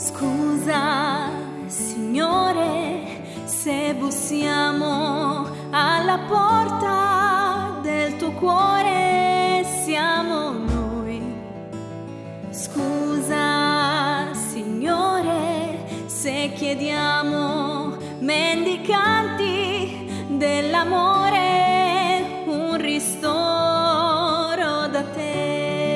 Scusa, Signore, se bussiamo alla porta del tuo cuore, siamo noi. Scusa, Signore, se chiediamo mendicanti dell'amore un ristoro da te.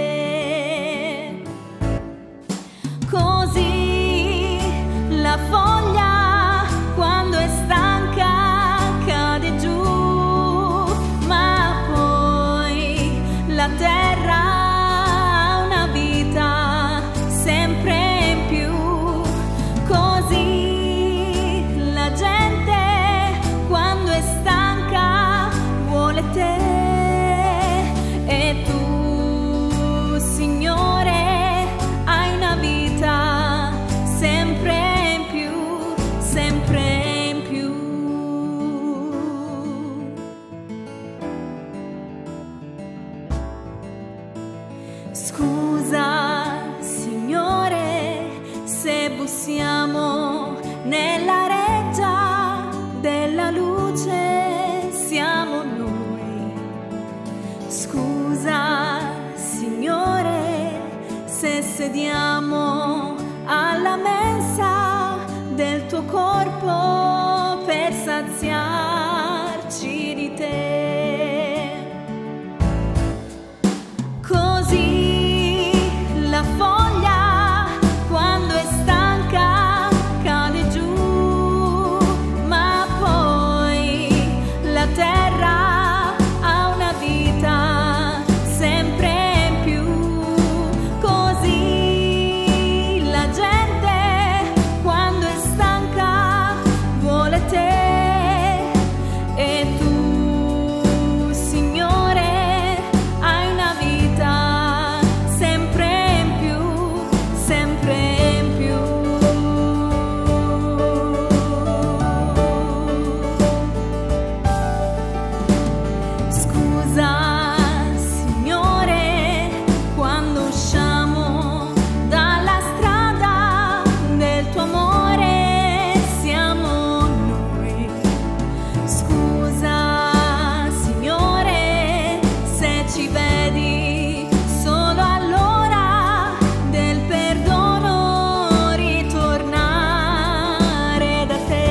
Così la foglia quando è stanca cade giù, ma poi la terra ha una vita sempre in più. Così la gente quando è stanca vuole te, e tu, Signore, hai una vita sempre in più, sempre in più. Scusa, Signore, se bussiamo nella reggia della luce, siamo noi. Scusa, Signore, se sediamo alla mensa del tuo corpo per saziarci di te. Così la foglia quando è stanca cade giù, ma poi la terra ha una vita sempre in più. Così la gente quando è stanca vuole te, e tu, Signore, hai una vita sempre in più, sempre in più. Scusa, Signore, quando usciamo dalla strada del tuo amore, siamo noi. Scusa, Signore, se ci vedi solo all'ora del perdono ritornare da te.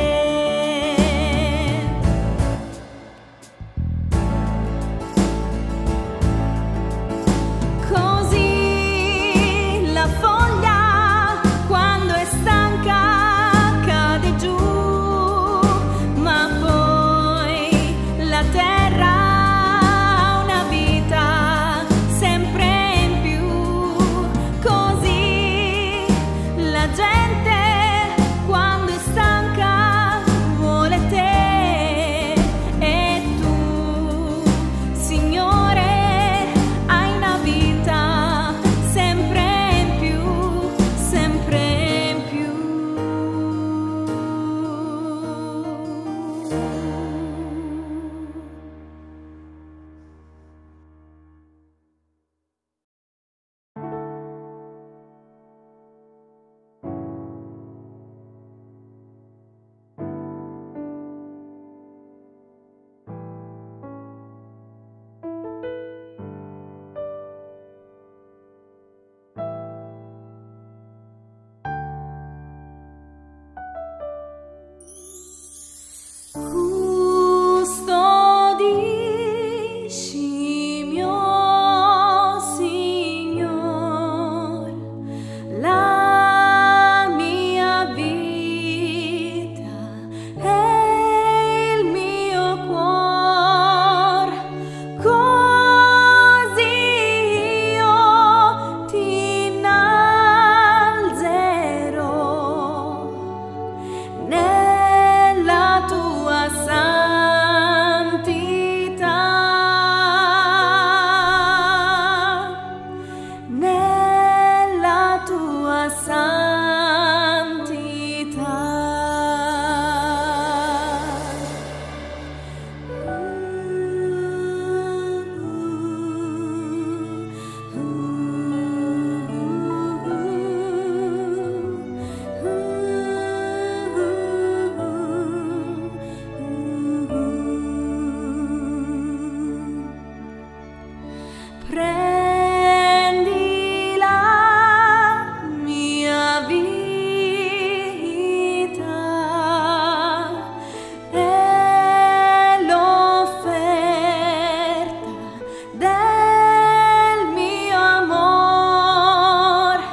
Così la foglia quando è stanca cade giù, ma poi la terra ha una vita sempre in più. Così la gente quando è stanca vuole te, e tu, Signore, hai una vita sempre in più, sempre in più. Prendi la mia vita e l'offerta del mio amor,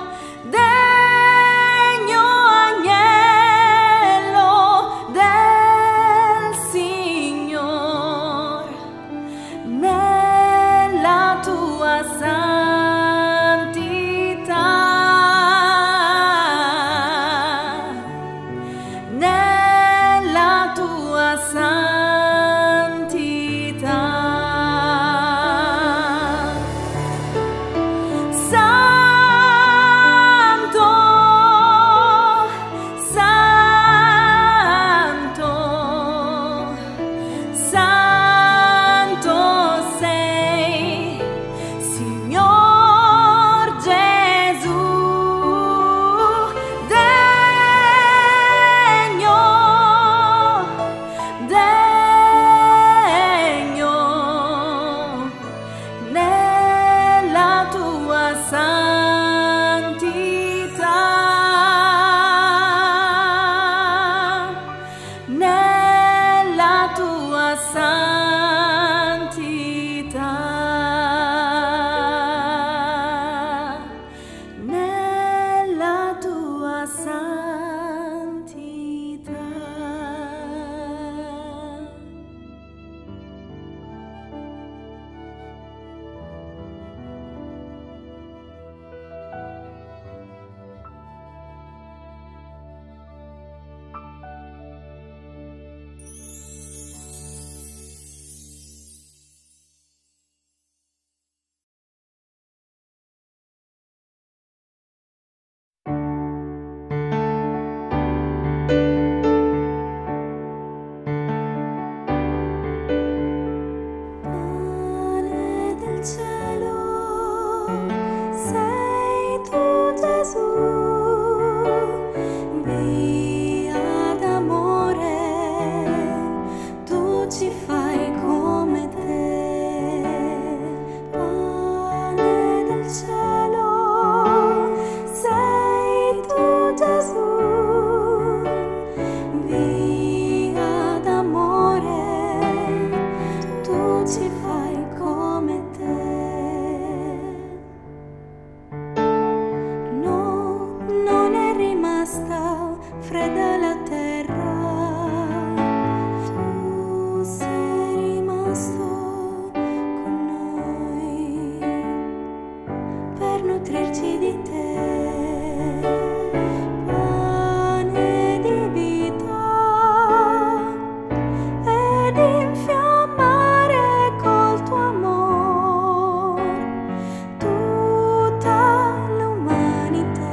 degno agnello del Signor, nella tua santità, nella tua santità. Santo, santo, santo sei, Signor Gesù, degno, degno, nella tua santità, nella tua santità, nella tua santità. Pane del cielo, sei tu Gesù, via d'amore, tu ci fai come te. Pane del cielo, sei tu Gesù, via d'amore, tu ci fai come te. No, non è rimasta fredda la terra, tu sei rimasto con noi per nutrirci di te. Pane di vita ed infiammare col tuo amor tutta l'umanità.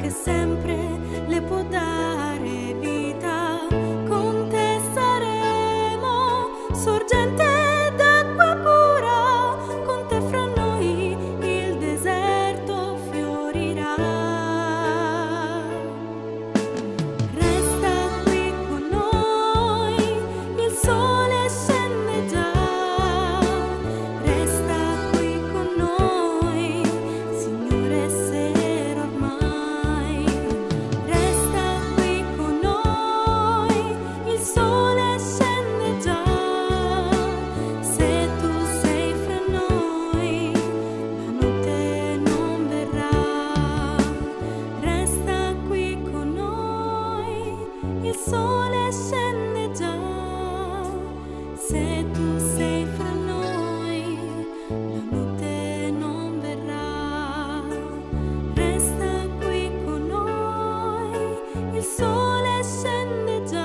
che sempre le può dare vita. Con te saremo sorgente d'acqua pura, con te fra noi il deserto fiorirà. Resta qui con noi, il sole scende già. Resta qui con noi, Signore, sera ormai. Resta qui con noi, il sole scende già. Se tu sei fra noi, la notte non verrà. Resta qui con noi, il sole scende già. Se tu sei fra noi, la notte non verrà. Resta qui con noi, il sole scende già.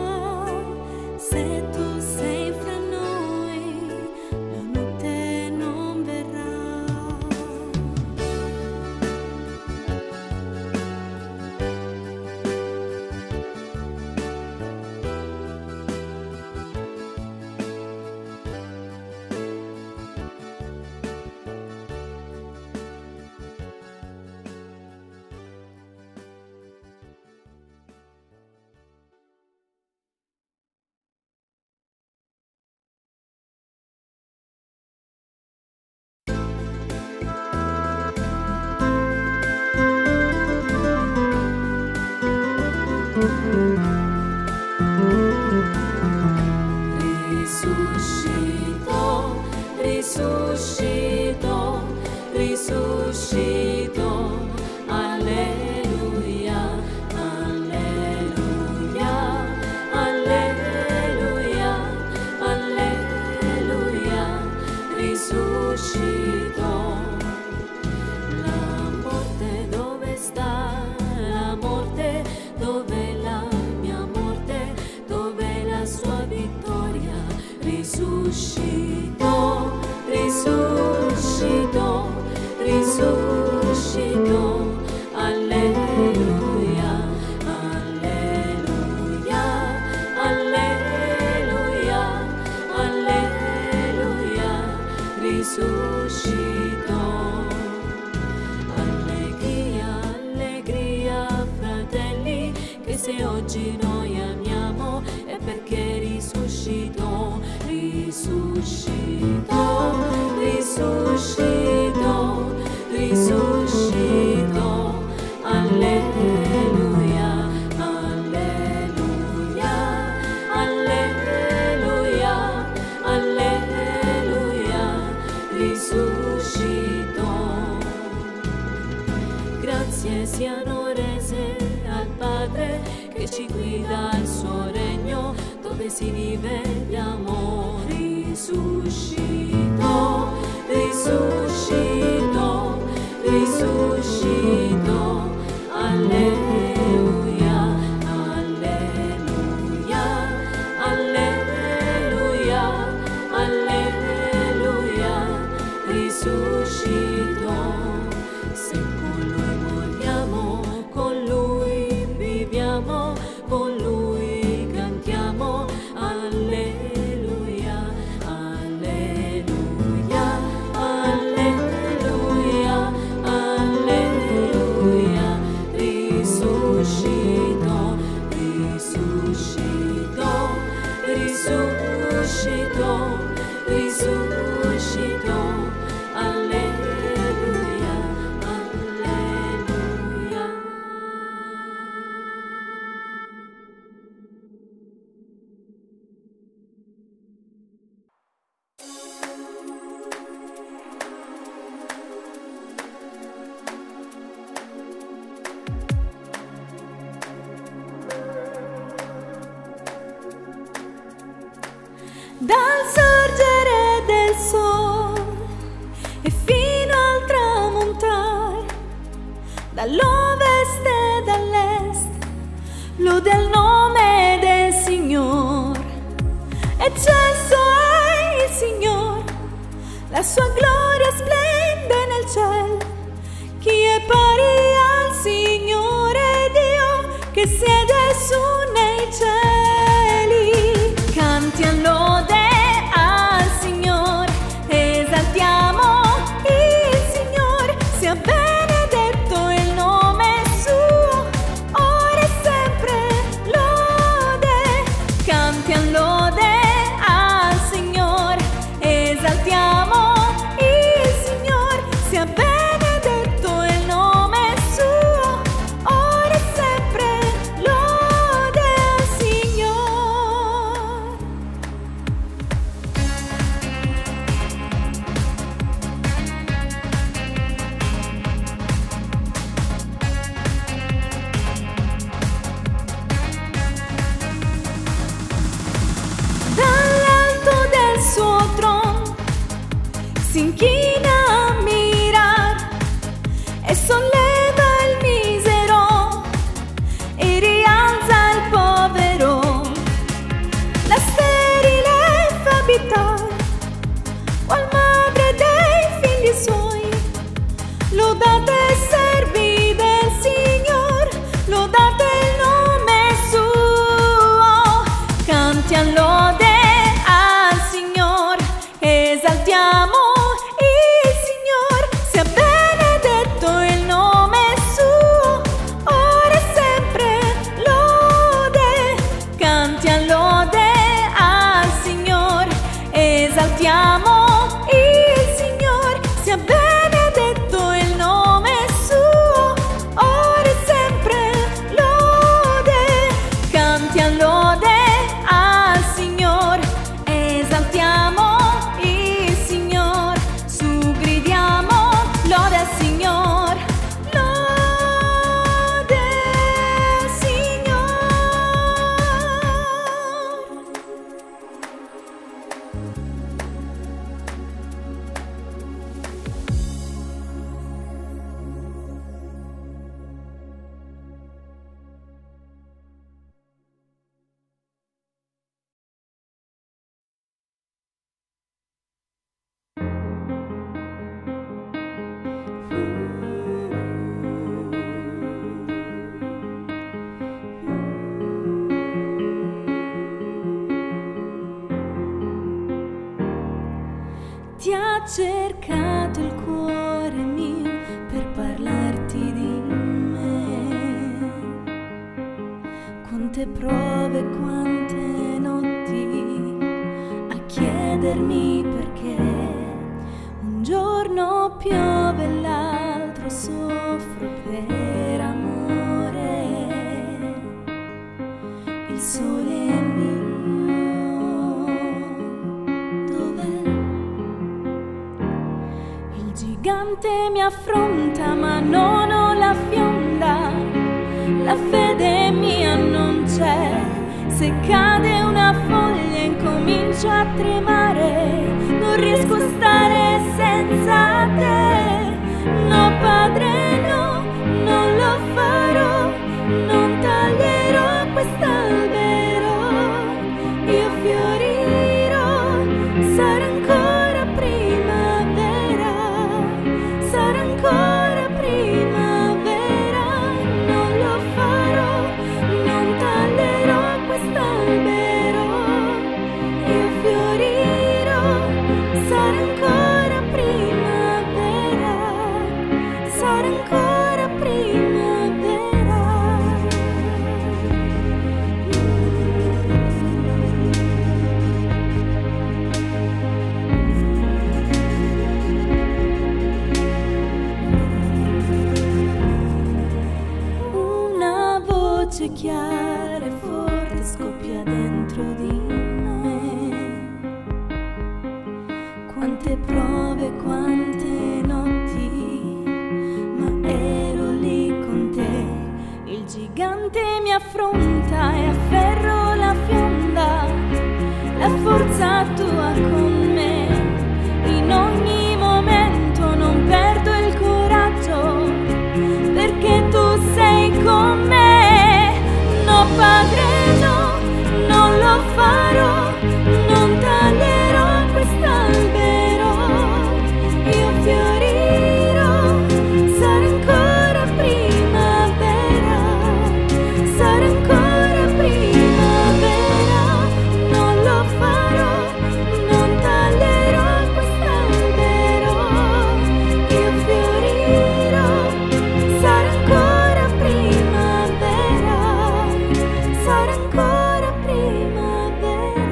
Se tu sei fra noi, la notte non verrà. Risuscitò, risuscitò, risuscitò. Alleluia, alleluia, alleluia, alleluia. Risuscitò. La morte dove sta? La morte dove la mia morte? Dove la sua vittoria? Risuscitò, risuscitò, risuscitò. Alleluia, alleluia, alleluia, alleluia. Risuscitò. Allegria, allegria, fratelli, che se oggi noi amiamo è perché risuscitò, risuscitò, risuscitò, risuscitò. Alleluia, alleluia, alleluia, alleluia. Risuscitò. Grazie siano rese al Padre che ci guida al suo regno, dove si vive di amore. Risuscitò, risuscitò, risuscitò. Alleluia, alleluia, alleluia, alleluia. Risuscitò. Se con lui moriamo, con lui viviamo, con lui cantiamo. Alleluia, alleluia, alleluia, alleluia. Risuscitò, risuscitò, risuscitò, risuscitò. Alleluia, alleluia. Dal sorgere del sole e fino al tramontare, dall'ovest e dall'est, lode il nome del Signore. Eccelso è il Signore, la sua gloria splende nel cielo. Chi è pari al Signore? cercato il cuore mio per parlarti di me. Quante prove, quante notti a chiedermi perché. Un giorno piove e l'altro soffro per amore. Il sole è mio, dov'è? Il gigante mi affronta ma non ho la fionda. La fede mia non c'è. Se cade una foglia incomincio a tremare. Non riesco a stare senza te. No padre no, non lo farò. Non taglierò quest'albero. Io fiorirò. Sarà ancora primavera. Sarà ancora primavera. Non lo farò. Non taglierò quest'albero. Io fiorirò. Sarà ancora primavera. Sarà ancora primavera. Una voce chiara e forte scoppia dentro di me. Quante prove, quante notti, ma ero lì con te. Il gigante mi affronta e afferro la fionda. La forza tua con me. In ogni momento non perdo il coraggio, perché tu sei con me. No padre no, non lo farò. Non taglierò quest'albero. Io fiorirò. Sarà ancora primavera. Sarà ancora primavera. Non lo farò. Non taglierò quest'albero. Io fiorirò. Sarà ancora primavera. Sarà ancora primavera.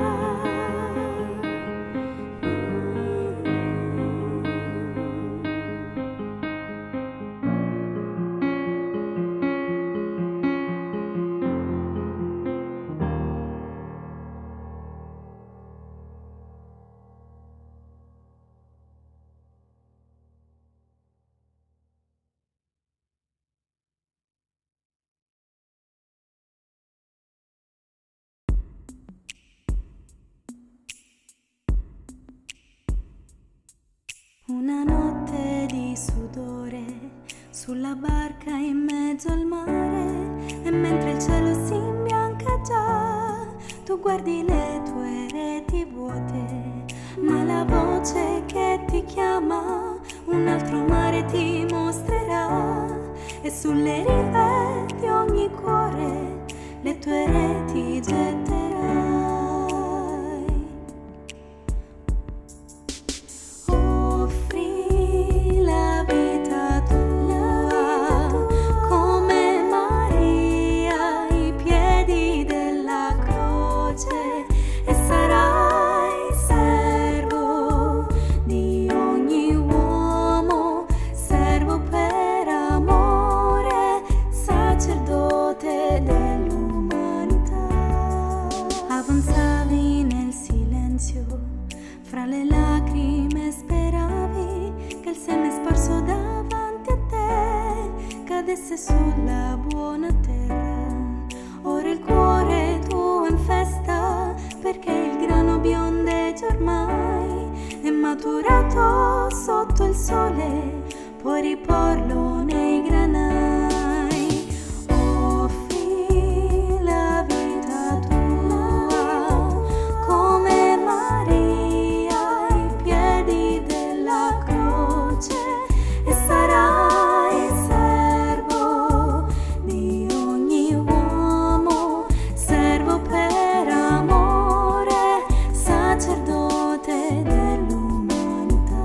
Una notte di sudore sulla barca in mezzo al mare, e mentre il cielo si imbianca già, tu guardi le tue reti vuote, ma la voce che ti chiama un altro mare ti mostrerà, e sulle rive di ogni cuore le tue reti getterai. Fra le lacrime speravi che il seme sparso davanti a te cadesse sulla buona terra. Ora il cuore tuo è in festa, perché il grano biondeggia ormai, è maturato sotto il sole, puoi riporlo nei granai. Offri la vita tua come Maria ai piedi della croce, e sarai servo di ogni uomo, servo per amore, sacerdote dell'umanità.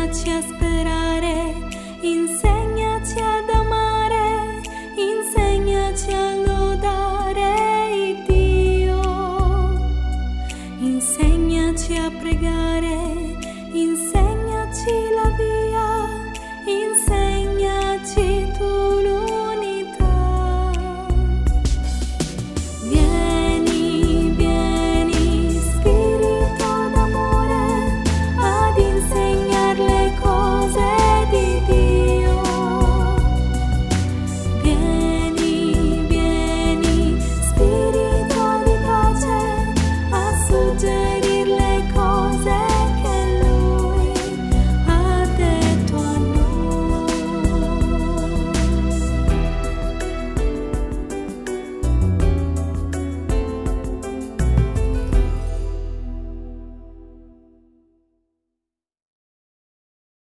lasciaci a sperare insieme.